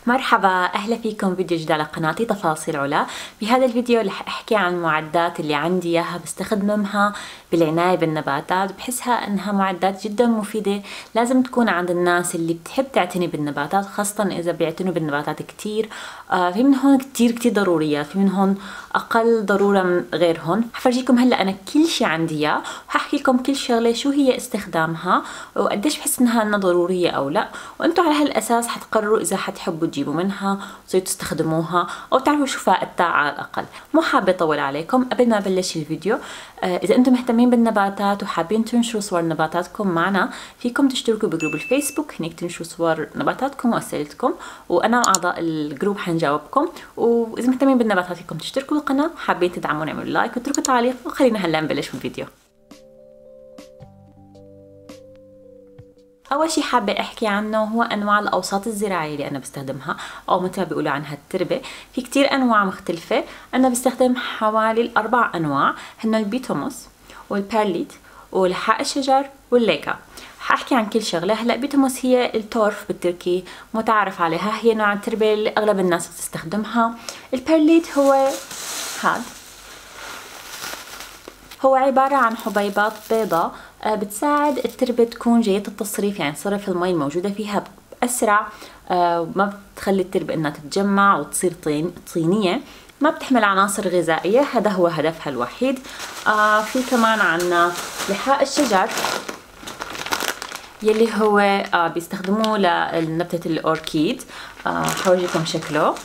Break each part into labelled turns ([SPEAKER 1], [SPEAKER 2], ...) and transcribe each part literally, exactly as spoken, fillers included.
[SPEAKER 1] مرحبا، اهلا فيكم فيديو جديد على قناتي تفاصيل علا. بهذا الفيديو رح احكي عن المعدات اللي عندي اياها بستخدمها بالعناية بالنباتات. بحسها انها معدات جدا مفيدة، لازم تكون عند الناس اللي بتحب تعتني بالنباتات، خاصة اذا بيعتنوا بالنباتات كتير. آه في من هون كتير كتير ضروريات، في من هون اقل ضرورة من غيرهن. حفرجيكم هلا انا كل شي عندي اياه، وححكي لكم كل شغلة شو هي استخدامها وقديش بحس انها انها ضرورية او لا، وانتم على هالاساس حتقرروا اذا حتحبوا تجيبوا منها وتصيروا تستخدموها او تعرفوا شو فائدتها على الاقل. مو حابه اطول عليكم. قبل ما ابلش الفيديو، آه اذا انتم مهتمين بالنباتات وحابين تنشروا صور نباتاتكم معنا، فيكم تشتركوا بجروب الفيسبوك، هنيك تنشروا صور نباتاتكم واسئلتكم، وانا واعضاء الجروب حنجاوبكم. واذا مهتمين بالنباتات فيكم تشتركوا بالقناه، حابين تدعمونا اعملوا لايك واتركوا تعليق، وخلينا هلا نبلش بالفيديو. اول شي حابه احكي عنه هو انواع الاوساط الزراعيه اللي انا بستخدمها، او مثل ما بيقولوا عنها التربه. في كتير انواع مختلفه، انا بستخدم حوالي الاربع انواع، هن البيتوموس والبيرليت ولحاء الشجر والليكا. حاحكي عن كل شغله. هلا بيتوموس هي التورف بالتركي، متعارف عليها، هي نوع التربه اللي اغلب الناس بتستخدمها. البيرليت هو هاد، هو عبارة عن حبيبات بيضاء بتساعد التربة تكون جيدة التصريف، يعني صرف المي الموجودة فيها بأسرع، وما بتخلي التربة انها تتجمع وتصير طين طينية، ما بتحمل عناصر غذائية. هذا هو هدفها الوحيد. آه في كمان عنا لحاء الشجر يلي هو آه بيستخدموه لنبتة الأوركيد. آه حورجيكم شكله.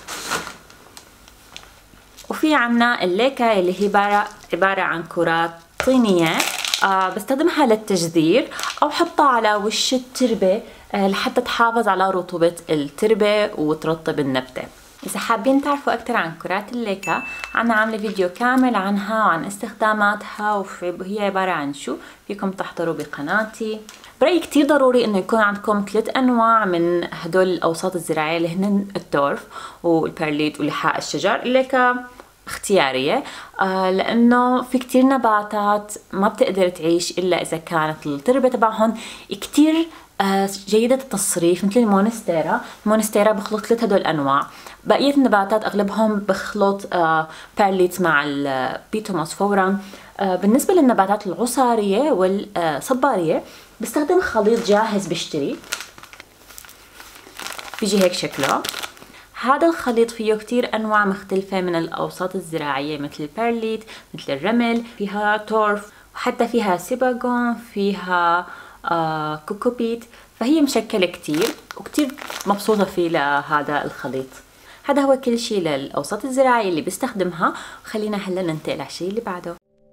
[SPEAKER 1] وفي عنا الليكا اللي هي عبارة عبارة عن كرات طينية، آه بستخدمها للتجذير أو حطها على وش التربة آه لحتى تحافظ على رطوبة التربة وترطب النبتة. إذا حابين تعرفوا أكثر عن كرات الليكا، أنا عاملة فيديو كامل عنها وعن استخداماتها وهي عبارة عن شو، فيكم تحضروا بقناتي. برأيي كتير ضروري إنه يكون عندكم ثلاث أنواع من هدول الأوساط الزراعية اللي هن التورف والبيرليت ولحاء الشجر. الليكا اختيارية، آه لأنه في كتير نباتات ما بتقدر تعيش إلا إذا كانت التربة تبعهم كتير آه جيدة التصريف، مثل المونستيرا. المونستيرا بخلط ثلاث هدول الأنواع. بقية النباتات أغلبهم بخلط آه بيرليت مع البيتوموس فورا. آه بالنسبة للنباتات العصارية والصبارية بستخدم خليط جاهز بشتري، بيجي هيك شكله. هذا الخليط فيه كتير أنواع مختلفة من الأوساط الزراعية، مثل البيرليت، مثل الرمل، فيها تورف، وحتى فيها سيباغون، فيها آه كوكوبيت. فهي مشكلة كتير وكتير مبسوطة فيه لهذا الخليط. هذا هو كل شيء للأوساط الزراعية اللي بستخدمها. خلينا هلا ننتقل على الشيء اللي بعده.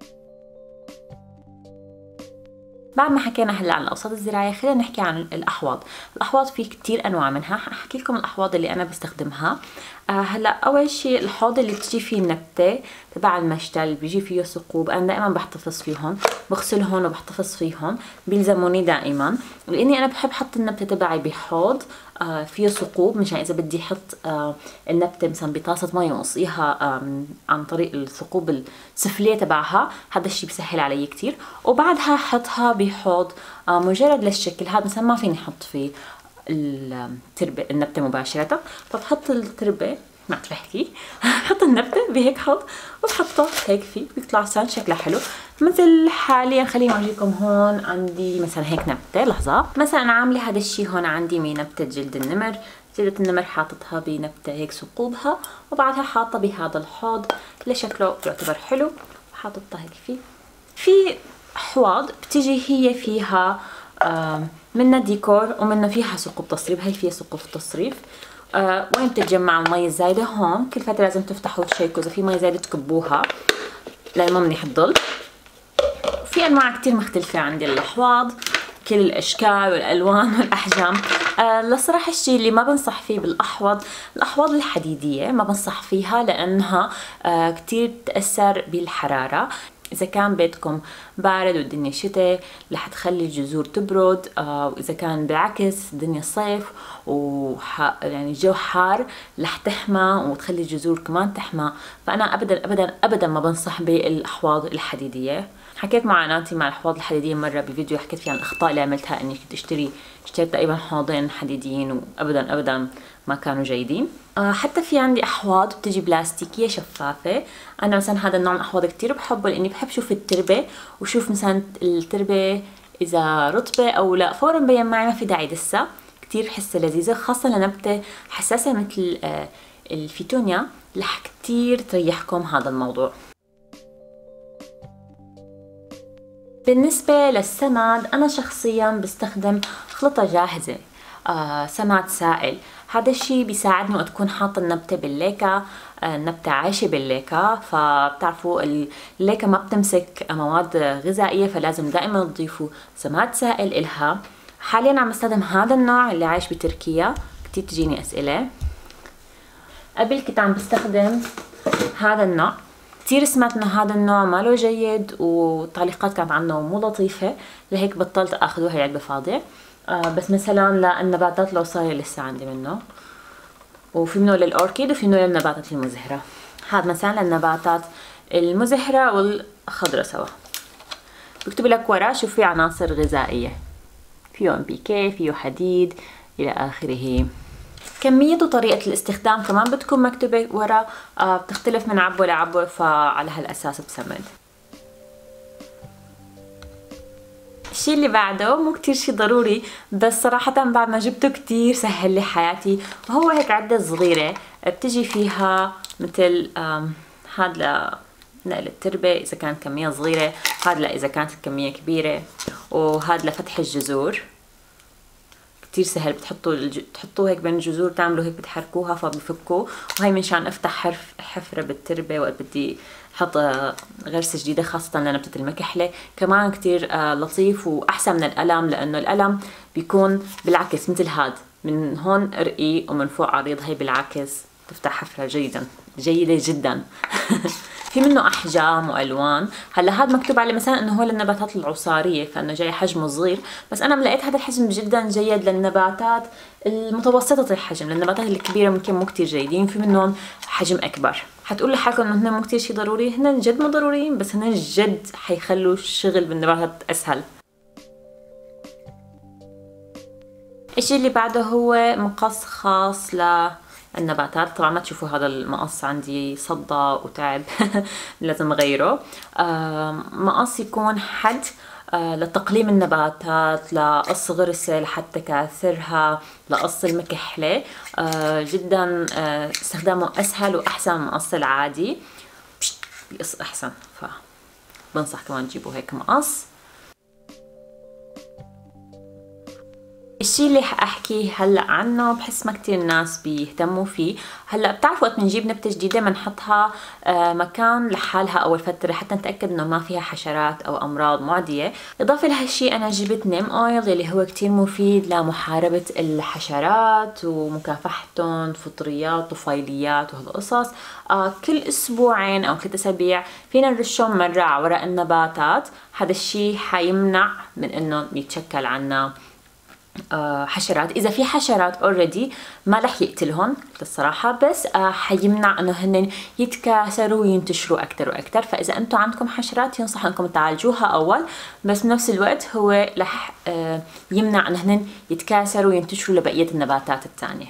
[SPEAKER 1] بعد ما حكينا هلا عن الاوساط الزراعيه، خلينا نحكي عن الاحواض. الاحواض في كتير انواع منها، حاحكي لكم الاحواض اللي انا بستخدمها. آه هلا اول شيء الحوض اللي بتجي فيه النبته تبع المشتل، بيجي فيه ثقوب، انا دائما بحتفظ فيهم، بغسلهم وبحتفظ فيهم، بيلزموني دائما، لاني انا بحب احط النبته تبعي بحوض آه فيه ثقوب، مشان اذا بدي احط آه النبته مثلا بطاسه مي واسقيها آه عن طريق الثقوب السفليه تبعها، هذا الشيء بيسهل علي كتير. وبعدها احطها بحوض آه مجرد للشكل، هذا مثلا ما فيني احط فيه التربه النبته مباشره، فبحط التربه ما بحكي بحط النبته بهيك حوض وبحطها هيك فيه، بيطلع صار شكلها حلو. مثل حاليا خليني اورجيكم، هون عندي مثلا هيك نبته، لحظه، مثلا انا عامله هذا الشيء هون، عندي من نبته جلد النمر. جلدة النمر حاططها بنبته هيك ثقوبها، وبعدها حاطه بهذا الحوض لشكله يعتبر حلو، وحاططها هيك فيه. في حواض بتيجي هي فيها آه منها ديكور ومنها فيها ثقوب تصريف. هي فيها ثقوب تصريف. آه وين بتتجمع المي الزايده؟ هون كل فتره لازم تفتحوا وتشيكوا اذا في مي زايده تكبوها لان ما منيح تضل. في انواع كتير مختلفه عندي الاحواض، كل الاشكال والالوان والاحجام. آه لصراحه الشيء اللي ما بنصح فيه بالاحواض، الاحواض الحديديه ما بنصح فيها، لانها آه كتير بتاثر بالحراره. إذا كان بيتكم بارد والدنيا شتاء رح تخلي الجذور تبرد، آه وإذا كان بالعكس الدنيا صيف وح يعني الجو حار رح تحمى وتخلي الجذور كمان تحمى. فأنا أبدا أبدا أبدا ما بنصح بالأحواض الحديدية. حكيت معاناتي مع الأحواض الحديدية مرة بفيديو، حكيت فيها عن الأخطاء اللي عملتها، إني كنت أشتري اشتريت تقريبا حوضين حديديين، وأبدا أبدا ما كانوا جيدين. آه حتى في عندي احواض بتجي بلاستيكيه شفافه. انا مثلا هذا النوع من الاحواض كتير بحبه لاني بحب شوف التربه وشوف مثلا التربه اذا رطبه او لا، فورا بين معي ما في داعي دسها. كتير بحسها لذيذه خاصه لنبته حساسه مثل آه الفيتونيا، رح كتير تريحكم هذا الموضوع. بالنسبة للسماد أنا شخصيا بستخدم خلطة جاهزة، آه سماد سائل. هذا الشي بيساعدني وقت تكون حاطة النبتة بالليكة، آه النبتة عايشة بالليكة، فبتعرفوا الليكة ما بتمسك مواد غذائية، فلازم دائما تضيفوا سماد سائل إلها. حاليا عم بستخدم هذا النوع اللي عايش بتركيا، كتير تجيني أسئلة. قبل كنت عم بستخدم هذا النوع، كتير سمعت انه هذا النوع ماله جيد والتعليقات كانت عنه مو لطيفة، لهيك بطلت اخذه، هي علبة فاضية. آه بس مثلا للنباتات العصارية لسه عندي منه، وفي منه للأوركيد وفي منه للنباتات المزهرة. هذا مثلا للنباتات المزهرة والخضرة سوا. بكتب لك وراه شو في عناصر غذائية، فيه ام بي كي، فيه حديد الى اخره. كمية وطريقة الاستخدام كمان بتكون مكتوبة ورا، آه بتختلف من عبوة لعبوة، فعلى هالأساس بسمد. الشي اللي بعده مو كتير شي ضروري، بس صراحة بعد ما جبته كتير سهل لي حياتي، وهو هيك عدة صغيرة بتجي فيها مثل هاد لنقل التربة إذا كانت كمية صغيرة، هاد لا إذا كانت الكمية كبيرة، وهاد لفتح الجذور. كتير سهل، بتحطوا الج... تحطوه هيك بين الجذور، تعملوا هيك بتحركوها فبفكوا. وهي منشان افتح حرف حفرة بالتربة وقت بدي احط غرسة جديدة، خاصة لنبتة المكحلة. كمان كتير آه لطيف واحسن من القلم، لانه القلم بيكون بالعكس مثل هاد، من هون رقيق ومن فوق عريض، هي بالعكس تفتح حفرة جيدا جيدة جدا. في منه احجام والوان. هلا هذا مكتوب عليه مثلا انه هو للنباتات العصاريه، فانه جاي حجمه صغير، بس انا لقيت هذا الحجم جدا جيد للنباتات المتوسطه الحجم. للنباتات الكبيره ممكن مو كتير جيدين، في منهم حجم اكبر. حتقول لحالكم انه هن مو كتير شيء ضروري، هن جد مو ضروريين، بس هن جد حيخلوا الشغل بالنباتات اسهل. الشيء اللي بعده هو مقص خاص ل النباتات. طبعا ما تشوفوا هذا المقص عندي صدى وتعب لازم اغيره. آه مقص يكون حد آه لتقليم النباتات، لقص غرسة، لحتى كاثرها، لقص المكحلة. آه جدا آه استخدامه اسهل واحسن من المقص العادي، بيقص احسن، فبنصح كمان تجيبوا هيك مقص. الشي اللي حاحكي هلا عنه بحس ما كتير الناس بيهتموا فيه. هلا بتعرفوا وقت بنجيب نبته جديده بنحطها آه مكان لحالها اول فتره حتى نتاكد انه ما فيها حشرات او امراض معديه. اضافه لهالشي انا جبت نيم اويل اللي هو كتير مفيد لمحاربه الحشرات ومكافحتهم، فطريات طفيليات وهالقصص. آه كل اسبوعين او ثلاث اسابيع فينا نرشهم مره على ورق النباتات. هذا الشي حيمنع من انه يتشكل عنا حشرات. اذا في حشرات اوريدي ما رح يقتلهم الصراحه، بس حيمنع انه هن يتكاثروا وينتشروا اكثر واكثر. فاذا انتم عندكم حشرات ينصح انكم تعالجوها اول، بس بنفس الوقت هو رح يمنع انه هن يتكاثروا وينتشروا لبقيه النباتات الثانيه.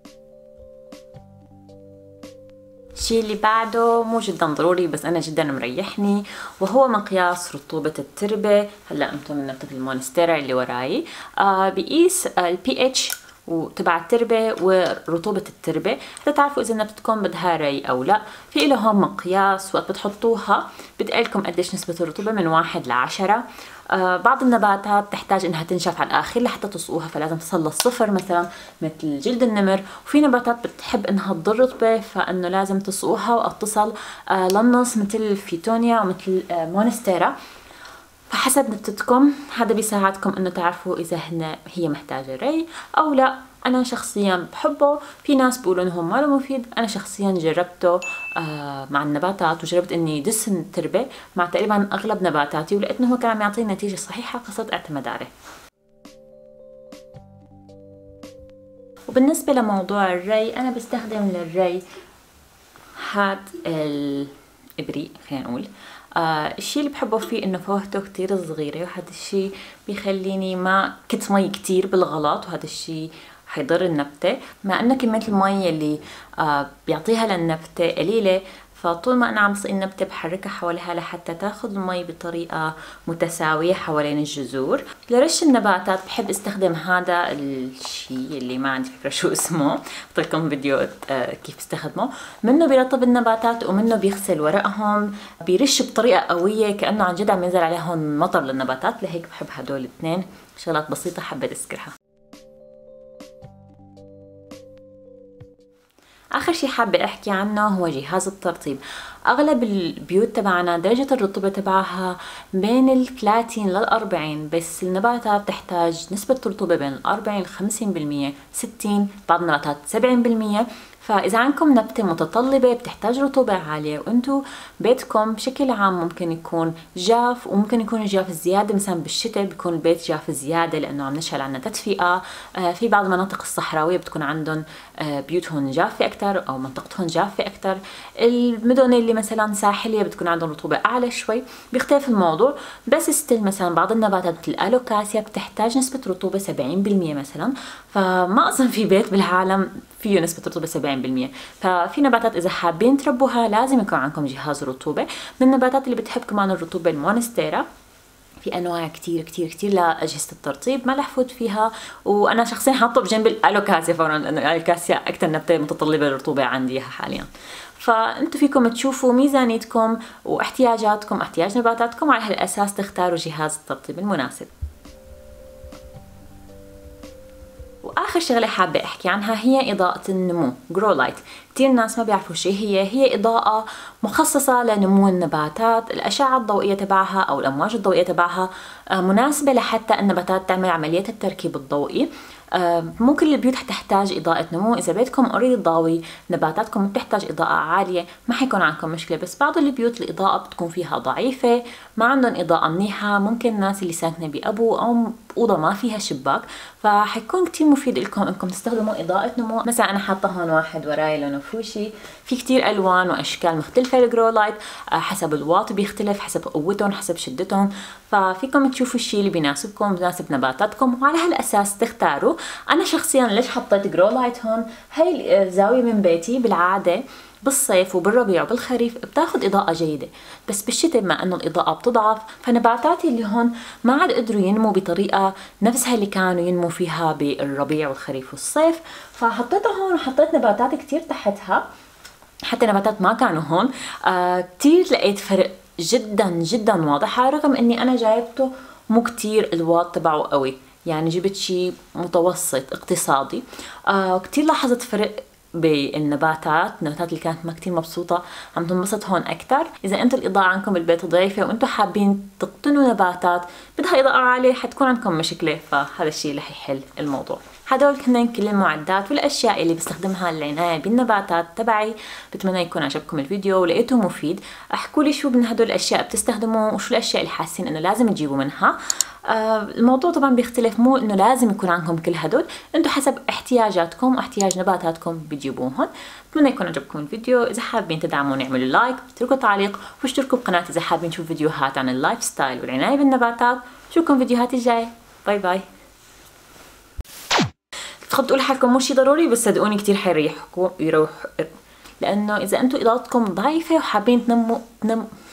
[SPEAKER 1] الشيء اللي بعده مو جدا ضروري بس انا جدا مريحني، وهو مقياس رطوبة التربة. هلا انتم من نبتة المونستيرا اللي وراي، آه بيقيس البي اتش تبع التربة ورطوبة التربة حتى تعرفوا اذا نبتتكم بدها ري او لا. في له هون مقياس وقت بتحطوها بتقلكم قديش نسبة الرطوبة من واحد لعشرة. آه بعض النباتات تحتاج انها تنشف على الاخر لحتى تصقوها، فلازم تصل للصفر مثلا مثل جلد النمر. وفي نباتات بتحب انها تضل رطبة فانه لازم تصقوها وقت تصل آه للنص مثل الفيتونيا ومثل آه مونستيرا. فحسب نبتتكم هذا بيساعدكم انه تعرفوا اذا هن هي محتاجة ري او لا. انا شخصيا بحبه، في ناس بيقولوا انه ما له مفيد، انا شخصيا جربته آه مع النباتات وجربت اني دس التربه مع تقريبا اغلب نباتاتي ولقيت انه هو كان عم يعطيني نتيجه صحيحه، فصرت اعتمد عليه. وبالنسبه لموضوع الري انا بستخدم للري هاد الابريق خلينا نقول. آه الشي اللي بحبه فيه انه فوهته كتير صغيره، وهذا الشي بيخليني ما كت مي كتير بالغلط، وهذا الشي حيضر النبتة، مع انه كمية المي اللي آه بيعطيها للنبتة قليلة، فطول ما انا عم سقي النبتة بحركها حولها لحتى تاخذ المي بطريقة متساوية حوالين الجذور. لرش النباتات بحب استخدم هذا الشيء اللي ما عندي فكرة شو اسمه، قلت لكم فيديو آه كيف استخدمه. منه بيرطب النباتات ومنه بيغسل ورقهم، بيرش بطريقة قوية كأنه عن جد عم ينزل عليهم مطر للنباتات، لهيك بحب هدول الاثنين. شغلات بسيطة حبيت اذكرها. آخر شي حابة أحكي عنه هو جهاز الترطيب. أغلب البيوت تبعنا درجة الرطوبة تبعها بين الثلاثين للأربعين، بس النباتات تحتاج نسبة رطوبة بين الأربعين لخمسين بالمية، ستين، بعض النباتات سبعين بالمية. فإذا عندكم نبتة متطلبة بتحتاج رطوبة عالية وأنتو بيتكم بشكل عام ممكن يكون جاف، وممكن يكون جاف زيادة، مثلا بالشتاء بيكون البيت جاف زيادة لأنه عم نشعل عنا تدفئة. آه في بعض المناطق الصحراوية بتكون عندهم آه بيوتهم جافة أكتر أو منطقتهم جافة أكتر. المدن اللي مثلا ساحلية بتكون عندهم رطوبة أعلى شوي، بيختلف الموضوع. بس ستيل مثلا بعض النباتات مثل الألوكاسيا بتحتاج نسبة رطوبة سبعين بالمية مثلا، فما أصلا في بيت بالعالم فيه نسبة رطوبة سبعين بالمية. ففي نباتات إذا حابين تربوها لازم يكون عندكم جهاز رطوبة. من النباتات اللي بتحب كمان الرطوبة المونستيرا، في انواع كتير كتير كتير لاجهزه الترطيب، ما رح فوت فيها، وانا شخصيا حاطه بجنب الالوكاسيا فورا لانه الالوكاسيا اكثر نبته متطلبه للرطوبه عندي حاليا. فانتم فيكم تشوفوا ميزانيتكم واحتياجاتكم، احتياج نباتاتكم، وعلى هالاساس تختاروا جهاز الترطيب المناسب. واخر شغله حابه احكي عنها هي اضاءه النمو، جرو لايت. كثير ناس ما بيعرفوا شيء هي هي اضاءه مخصصه لنمو النباتات. الاشعه الضوئيه تبعها او الامواج الضوئيه تبعها مناسبه لحتى النباتات تعمل عمليه التركيب الضوئي. مو كل البيوت حتحتاج اضاءه نمو. اذا بيتكم اوريدي ضاوي، نباتاتكم بتحتاج اضاءه عاليه، ما حيكون عندكم مشكله. بس بعض البيوت الاضاءه بتكون فيها ضعيفه، ما عندهم اضاءه منيحه، ممكن الناس اللي ساكنه بابو او اوضه ما فيها شباك، فحيكون كتير مفيد لكم انكم تستخدموا اضاءه نمو. مثلا انا حاطه هون واحد وراي لونه فوشي، في كتير الوان واشكال مختلفه للجرو لايت، حسب الواط بيختلف، حسب قوتهم، حسب شدتهم، ففيكم تشوفوا الشيء اللي بيناسبكم بيناسب نباتاتكم وعلى هالاساس تختاروا. انا شخصيا ليش حطيت جرو لايت هون؟ هاي الزاويه من بيتي بالعاده بالصيف وبالربيع وبالخريف بتاخد إضاءة جيدة، بس بالشتاء بما انه الإضاءة بتضعف، فنباتاتي اللي هون ما عاد قدروا ينمو بطريقة نفسها اللي كانوا ينمو فيها بالربيع والخريف والصيف، فحطيتها هون وحطيت نباتات كتير تحتها، حتى نباتات ما كانوا هون. آه كتير لقيت فرق جدا جدا واضح، رغم اني انا جايبته مو كتير الواط تبعه قوي، يعني جبت شيء متوسط اقتصادي. آه كتير لاحظت فرق بالنباتات، النباتات اللي كانت ما كتير مبسوطة عم تنبسط هون أكتر. إذا أنتم الإضاءة عندكم بالبيت ضعيفة وأنتم حابين تقتنوا نباتات بدها إضاءة عالية، حتكون عندكم مشكلة، فهذا الشيء اللي حيحل الموضوع. هدول كنن كل المعدات والأشياء اللي بستخدمها للعناية بالنباتات تبعي. بتمنى يكون عجبكم الفيديو ولقيته مفيد. احكوا لي شو من هدول الأشياء بتستخدموا وشو الأشياء اللي حاسين إنه لازم تجيبوا منها. آه الموضوع طبعا بيختلف، مو إنه لازم يكون عندكم كل هدول، أنتم حسب احتياجاتكم واحتياج نباتاتكم بتجيبوهم. بتمنى يكون عجبكم الفيديو. إذا حابين تدعموني اعملوا لايك، اتركوا تعليق، واشتركوا بقناتي إذا حابين تشوفوا فيديوهات عن اللايف ستايل والعناية بالنباتات. بشوفكم فيديوهاتي الجاية. باي باي. تخطوا تقول حالكم مو شي ضروري، بس صدقوني كتير حيريحكم يروح، لأنه إذا أنتم إضاءتكم ضعيفة وحابين تنموا تنموا